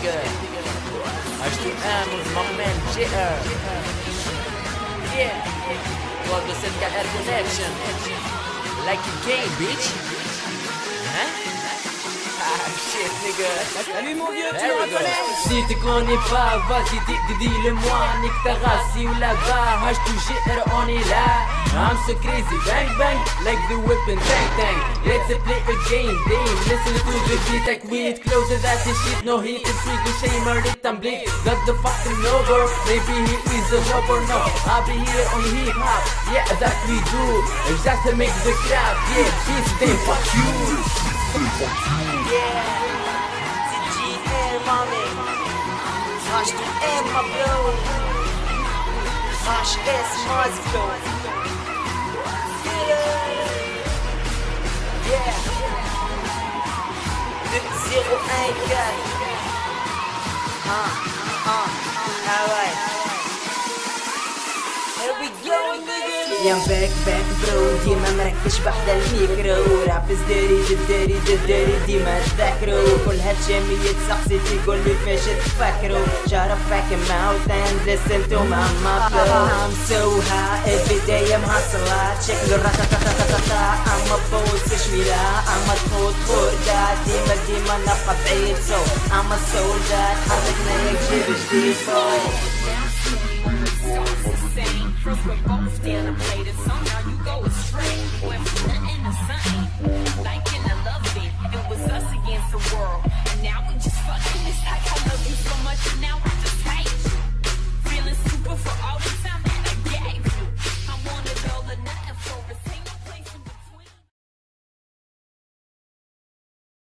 nigga. H2M with my man JR. Yeah, Club de ZKR Connection. Like a game, bitch. Hein? Ah shit, nigga. Salut mon vieux, tu There we go. Si tu connais pas, vas-y dis-le-moi. Nique ta race ou là-bas, H2GR on est là. I'm so crazy, bang bang, like the whip and bang bang. Let's play a game, damn. Listen to the beat like weed. Close that shit, no heat, it's sweet, no shame, it and bleed. Got the fucking over, maybe he is a robber, no. I'll be here on hip hop, yeah that we do. Just to make the crowd, yeah, bitch, damn fuck you. Yeah, ZGR, mommy. H2M, my bro. HS Moscow. Yeah. 2014. Alright. Here we go, nigga. يا باك برو ديما مركش بحدا الميكرو رابس داري ديما تذاكرو كل هالجمية تسقسي تقولي فاش تفكرو Shut up back your mouth and listen to my flow I'm so high every day I'm hustling شكل الراتاتاتاتاتا I'm a boss شميلة I'm a خردة ديما نبقى بعيد so I'm a soldier حركنا يجيب جديد boy First we're both down and play the song.